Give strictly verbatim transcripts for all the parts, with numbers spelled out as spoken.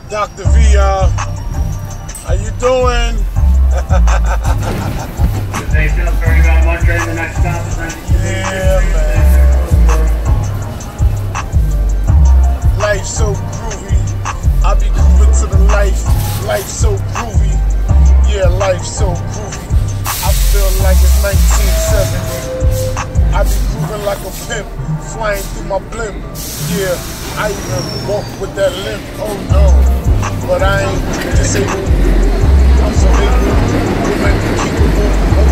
Doctor V, uh, how you doing? They feel very about one train, the next stop is Yeah, man. Life so groovy. I be grooving to the life. Life so groovy. Yeah, life so groovy. I feel like it's nineteen seventy. I be grooving like a pimp, flying through my blimp. Yeah, I even walk with that limp. Oh no, but I ain't disabled. I'm so able. We might be capable.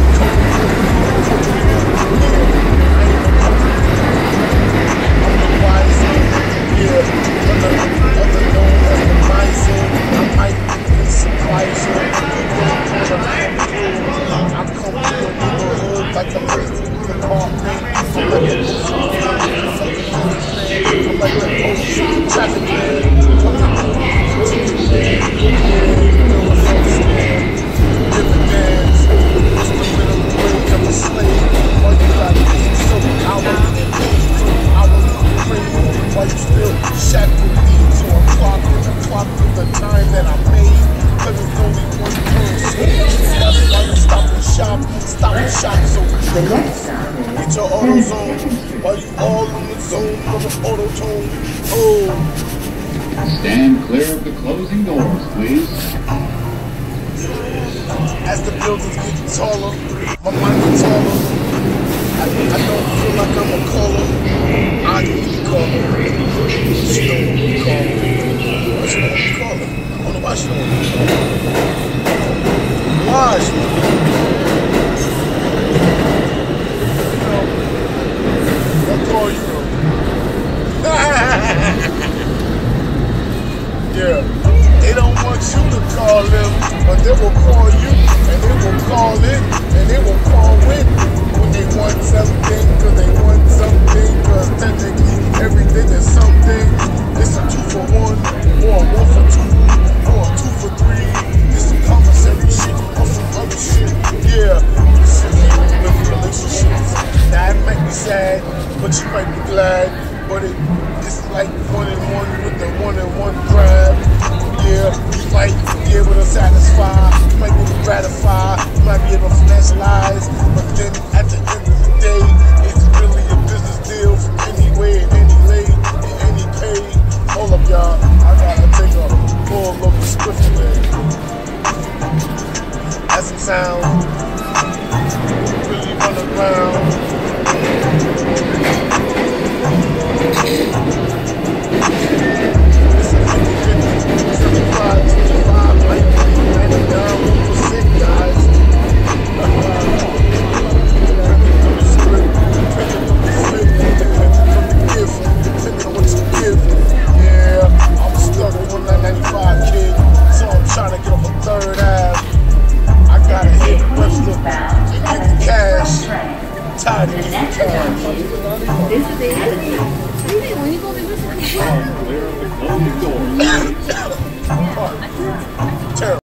Like a crazy department, I'm like a I'm like the ocean traffic man. Dividends, what's the minimum wage? I'm a slave. All you gotta do is so hourly and paid, hourly and paid. While you still shackled me to a clock, and a clock through the time that I made. Cause it's only one person. That's why you stop and shop, stop and shop. So get your auto zone while you all in the zone of an auto tone. Oh. Stand clear of the closing doors, please. As the buildings get taller, my mind gets taller. I, I don't feel like I'm a caller. I need to call her. She don't want me to call her. Why she don't want me to call her? I don't know why she don't want me to call her. Why she don't want me to call her? Call you. Yeah, they don't want you to call them, but they will call you, and they will call it, and they will call it when they want something, cause they want something, cause technically everything is something. It's a two for one, or a one for two, or a two for three. It's some commissary shit, or some other shit. Yeah, this shit ain't really relationships. Now it might be sad, but you might be glad. But it, it's like one and one with the one and one grab. Yeah, you might be able to satisfy, you might be able to gratify, you might be able to financialize. But then at the end of the day, it's really a business deal from any way and any lay and any pay. Hold up, y'all. I gotta take a full look of swift there. That's some sound. Really run around. Tired of getting cash. This is it. When you go to this one? Clear of the closing doors. Terrible.